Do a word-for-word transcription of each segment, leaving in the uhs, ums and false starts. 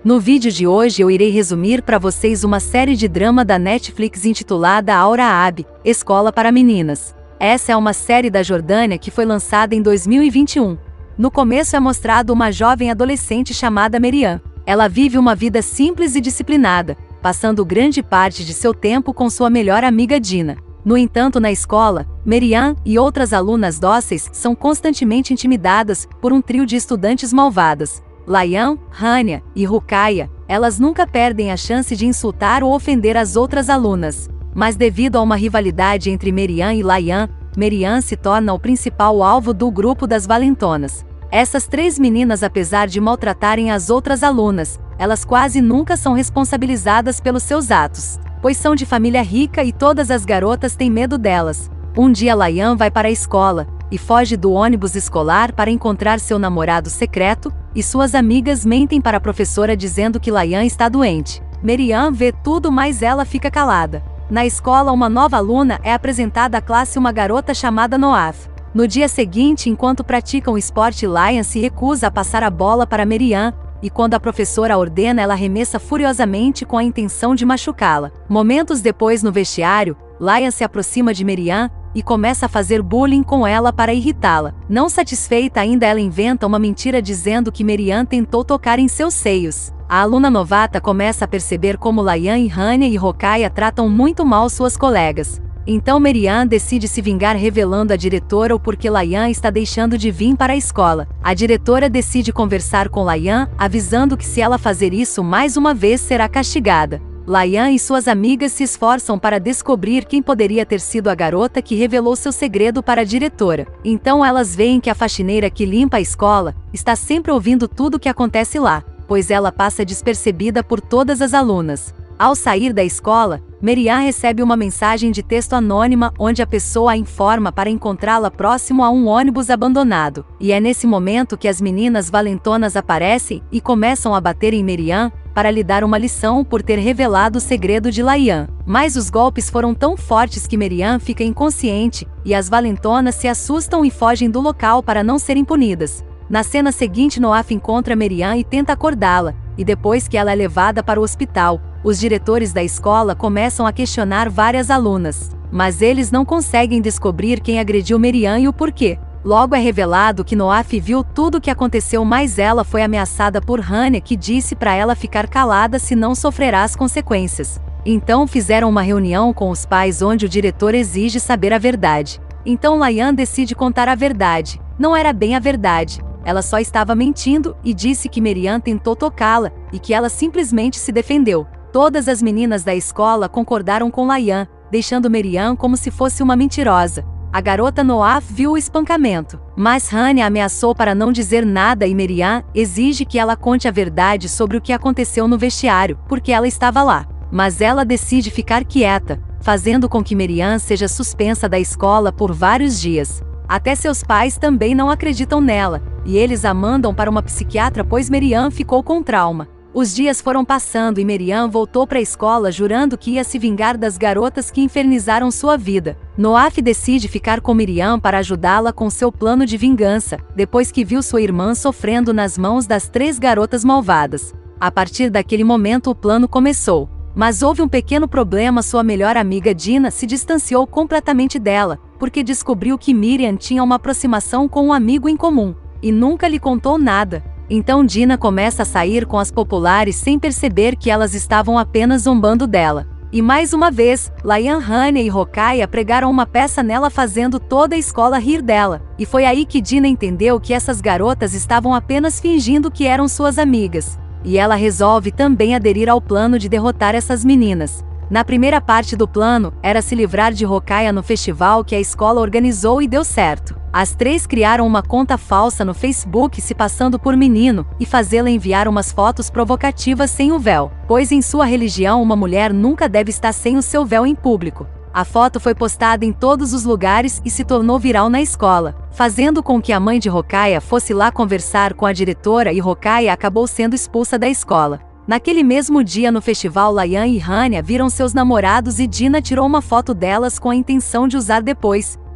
No vídeo de hoje eu irei resumir para vocês uma série de drama da Netflix intitulada Aura Ab, Escola para Meninas. Essa é uma série da Jordânia que foi lançada em dois mil e vinte e um. No começo é mostrado uma jovem adolescente chamada Meriam. Ela vive uma vida simples e disciplinada, passando grande parte de seu tempo com sua melhor amiga Dina. No entanto, na escola, Meriam e outras alunas dóceis são constantemente intimidadas por um trio de estudantes malvadas. Layan, Hania e Ruqaia, elas nunca perdem a chance de insultar ou ofender as outras alunas. Mas devido a uma rivalidade entre Meriam e Layan, Meriam se torna o principal alvo do grupo das valentonas. Essas três meninas, apesar de maltratarem as outras alunas, elas quase nunca são responsabilizadas pelos seus atos, pois são de família rica e todas as garotas têm medo delas. Um dia Layan vai para a escola e foge do ônibus escolar para encontrar seu namorado secreto, e suas amigas mentem para a professora dizendo que Layan está doente. Meriam vê tudo, mas ela fica calada. Na escola, uma nova aluna é apresentada à classe, uma garota chamada Noaf. No dia seguinte, enquanto praticam esporte, Layan se recusa a passar a bola para Meriam, e quando a professora ordena, ela arremessa furiosamente com a intenção de machucá-la. Momentos depois, no vestiário, Layan se aproxima de Meriam e começa a fazer bullying com ela para irritá-la. Não satisfeita ainda, ela inventa uma mentira dizendo que Meriam tentou tocar em seus seios. A aluna novata começa a perceber como Layan e Hania e Ruqaia tratam muito mal suas colegas. Então Meriam decide se vingar, revelando à diretora o porquê Layan está deixando de vir para a escola. A diretora decide conversar com Layan, avisando que se ela fazer isso mais uma vez será castigada. Layan e suas amigas se esforçam para descobrir quem poderia ter sido a garota que revelou seu segredo para a diretora. Então elas veem que a faxineira que limpa a escola está sempre ouvindo tudo o que acontece lá, pois ela passa despercebida por todas as alunas. Ao sair da escola, Meriam recebe uma mensagem de texto anônima onde a pessoa a informa para encontrá-la próximo a um ônibus abandonado. E é nesse momento que as meninas valentonas aparecem e começam a bater em Meriam para lhe dar uma lição por ter revelado o segredo de Layan. Mas os golpes foram tão fortes que Meriam fica inconsciente, e as valentonas se assustam e fogem do local para não serem punidas. Na cena seguinte, Noaf encontra Meriam e tenta acordá-la, e depois que ela é levada para o hospital, os diretores da escola começam a questionar várias alunas, mas eles não conseguem descobrir quem agrediu Meriam e o porquê. Logo é revelado que Noaf viu tudo o que aconteceu, mas ela foi ameaçada por Hania, que disse para ela ficar calada senão sofrerá as consequências. Então fizeram uma reunião com os pais onde o diretor exige saber a verdade. Então Layan decide contar a verdade. Não era bem a verdade. Ela só estava mentindo e disse que Meriam tentou tocá-la e que ela simplesmente se defendeu. Todas as meninas da escola concordaram com Layan, deixando Meriam como se fosse uma mentirosa. A garota Noaf viu o espancamento, mas Hania ameaçou para não dizer nada e Meriam exige que ela conte a verdade sobre o que aconteceu no vestiário, porque ela estava lá. Mas ela decide ficar quieta, fazendo com que Meriam seja suspensa da escola por vários dias. Até seus pais também não acreditam nela, e eles a mandam para uma psiquiatra, pois Meriam ficou com trauma. Os dias foram passando e Meriam voltou para a escola jurando que ia se vingar das garotas que infernizaram sua vida. Noaf decide ficar com Meriam para ajudá-la com seu plano de vingança, depois que viu sua irmã sofrendo nas mãos das três garotas malvadas. A partir daquele momento o plano começou. Mas houve um pequeno problema: sua melhor amiga Dina se distanciou completamente dela, porque descobriu que Meriam tinha uma aproximação com um amigo em comum, e nunca lhe contou nada. Então Dina começa a sair com as populares sem perceber que elas estavam apenas zombando dela. E mais uma vez, Layan, Hania e Ruqaia pregaram uma peça nela, fazendo toda a escola rir dela. E foi aí que Dina entendeu que essas garotas estavam apenas fingindo que eram suas amigas. E ela resolve também aderir ao plano de derrotar essas meninas. Na primeira parte do plano, era se livrar de Ruqaia no festival que a escola organizou, e deu certo. As três criaram uma conta falsa no Facebook se passando por menino, e fazê-la enviar umas fotos provocativas sem o véu, pois em sua religião uma mulher nunca deve estar sem o seu véu em público. A foto foi postada em todos os lugares e se tornou viral na escola, fazendo com que a mãe de Ruqaia fosse lá conversar com a diretora, e Ruqaia acabou sendo expulsa da escola. Naquele mesmo dia no festival, Layan e Hania viram seus namorados e Dina tirou uma foto delas com a intenção de usar depois.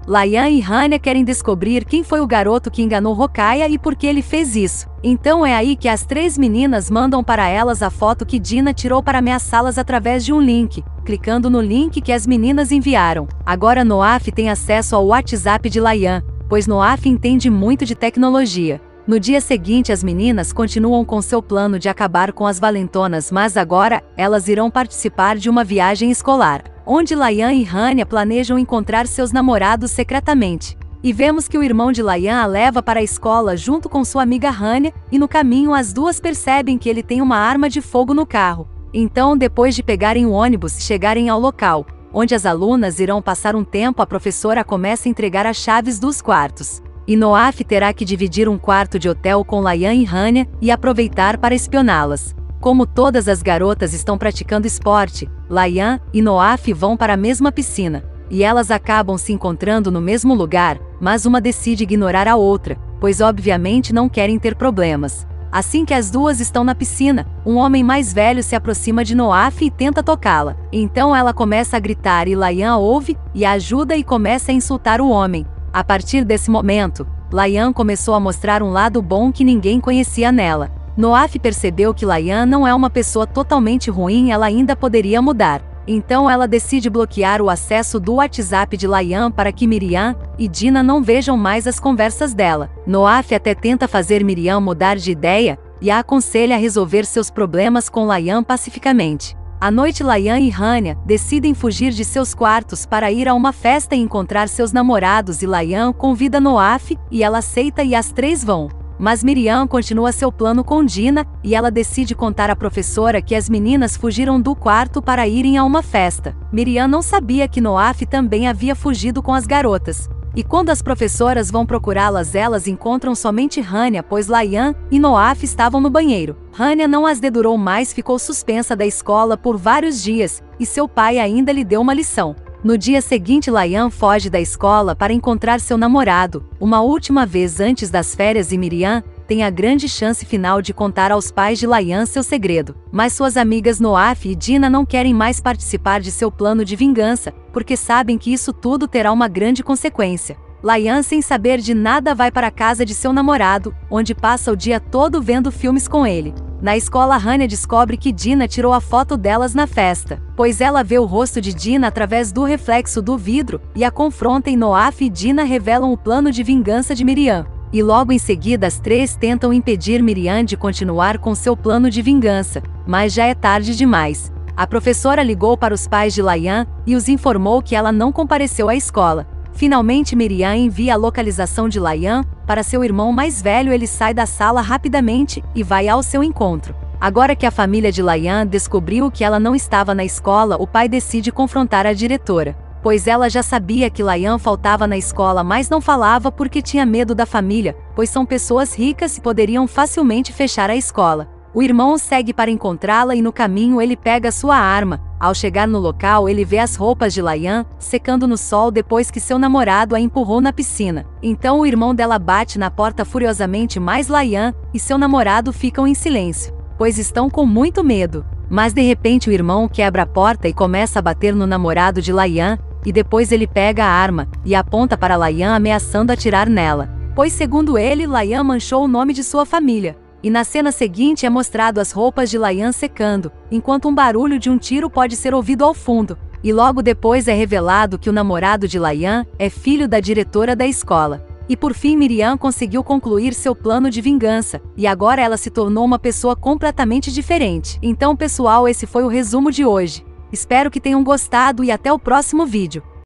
Layan e Hania querem descobrir quem foi o garoto que enganou Rokaya e por que ele fez isso. Então é aí que as três meninas mandam para elas a foto que Dina tirou para ameaçá-las através de um link, clicando no link que as meninas enviaram. Agora Noaf tem acesso ao WhatsApp de Layan, pois Noaf entende muito de tecnologia. No dia seguinte as meninas continuam com seu plano de acabar com as valentonas, mas agora elas irão participar de uma viagem escolar, onde Layan e Hania planejam encontrar seus namorados secretamente. E vemos que o irmão de Layan a leva para a escola junto com sua amiga Hania, e no caminho as duas percebem que ele tem uma arma de fogo no carro. Então, depois de pegarem o ônibus e chegarem ao local, onde as alunas irão passar um tempo, a professora começa a entregar as chaves dos quartos. E Noaf terá que dividir um quarto de hotel com Layan e Hania e aproveitar para espioná-las. Como todas as garotas estão praticando esporte, Layan e Noaf vão para a mesma piscina, e elas acabam se encontrando no mesmo lugar, mas uma decide ignorar a outra, pois obviamente não querem ter problemas. Assim que as duas estão na piscina, um homem mais velho se aproxima de Noaf e tenta tocá-la. Então ela começa a gritar e Layan a ouve, e a ajuda e começa a insultar o homem. A partir desse momento, Layan começou a mostrar um lado bom que ninguém conhecia nela. Noaf percebeu que Layan não é uma pessoa totalmente ruim e ela ainda poderia mudar. Então ela decide bloquear o acesso do WhatsApp de Layan para que Miriam e Dina não vejam mais as conversas dela. Noaf até tenta fazer Miriam mudar de ideia e a aconselha a resolver seus problemas com Layan pacificamente. À noite Layan e Hania decidem fugir de seus quartos para ir a uma festa e encontrar seus namorados, e Layan convida Noaf e ela aceita e as três vão. Mas Miriam continua seu plano com Dina, e ela decide contar à professora que as meninas fugiram do quarto para irem a uma festa. Miriam não sabia que Noaf também havia fugido com as garotas. E quando as professoras vão procurá-las, elas encontram somente Hania, pois Layan e Noaf estavam no banheiro. Hania não as dedurou mais, ficou suspensa da escola por vários dias, e seu pai ainda lhe deu uma lição. No dia seguinte Layan foge da escola para encontrar seu namorado, uma última vez antes das férias, e Miriam tem a grande chance final de contar aos pais de Layan seu segredo. Mas suas amigas Noaf e Dina não querem mais participar de seu plano de vingança, porque sabem que isso tudo terá uma grande consequência. Layan, sem saber de nada, vai para a casa de seu namorado, onde passa o dia todo vendo filmes com ele. Na escola, Hania descobre que Dina tirou a foto delas na festa, pois ela vê o rosto de Dina através do reflexo do vidro, e a confronta, e Noaf e Dina revelam o plano de vingança de Miriam. E logo em seguida as três tentam impedir Miriam de continuar com seu plano de vingança, mas já é tarde demais. A professora ligou para os pais de Layan e os informou que ela não compareceu à escola. Finalmente Miriam envia a localização de Layan para seu irmão mais velho. Ele sai da sala rapidamente e vai ao seu encontro. Agora que a família de Layan descobriu que ela não estava na escola, o pai decide confrontar a diretora, pois ela já sabia que Layan faltava na escola, mas não falava porque tinha medo da família, pois são pessoas ricas e poderiam facilmente fechar a escola. O irmão segue para encontrá-la e no caminho ele pega sua arma. Ao chegar no local, ele vê as roupas de Layan secando no sol depois que seu namorado a empurrou na piscina. Então o irmão dela bate na porta furiosamente, mas Layan e seu namorado ficam em silêncio, pois estão com muito medo. Mas de repente o irmão quebra a porta e começa a bater no namorado de Layan, e depois ele pega a arma e aponta para Layan, ameaçando atirar nela, pois segundo ele, Layan manchou o nome de sua família. E na cena seguinte é mostrado as roupas de Layan secando, enquanto um barulho de um tiro pode ser ouvido ao fundo. E logo depois é revelado que o namorado de Layan é filho da diretora da escola. E por fim Miriam conseguiu concluir seu plano de vingança, e agora ela se tornou uma pessoa completamente diferente. Então pessoal, esse foi o resumo de hoje. Espero que tenham gostado e até o próximo vídeo.